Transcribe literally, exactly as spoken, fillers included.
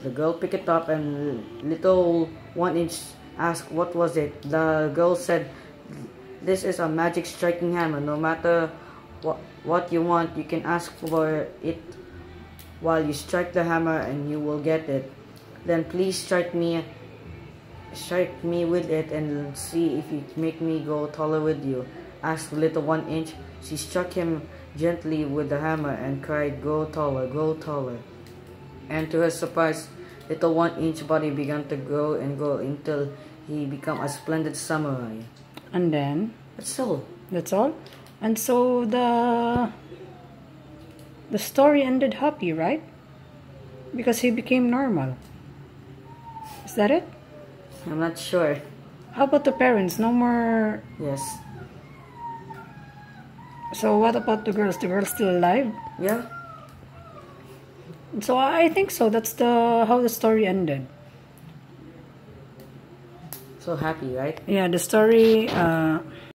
The girl picked it up and little one inch asked what was it. The girl said, "This is a magic striking hammer. No matter what, what you want, you can ask for it while you strike the hammer and you will get it. Then please strike me strike me with it and see if you make me go taller with you," asked little one inch. She struck him gently with the hammer and cried, "Go taller, go taller." And to her surprise, little one inch body began to grow and grow until he became a splendid samurai. And then? That's all. That's all? And so the the story ended happy, right? Because he became normal. Is that it? I'm not sure. How about the parents? No more... Yes. So what about the girls? The girls still alive? Yeah. So I think so. That's the how the story ended. So happy, right? Yeah, the story... Uh,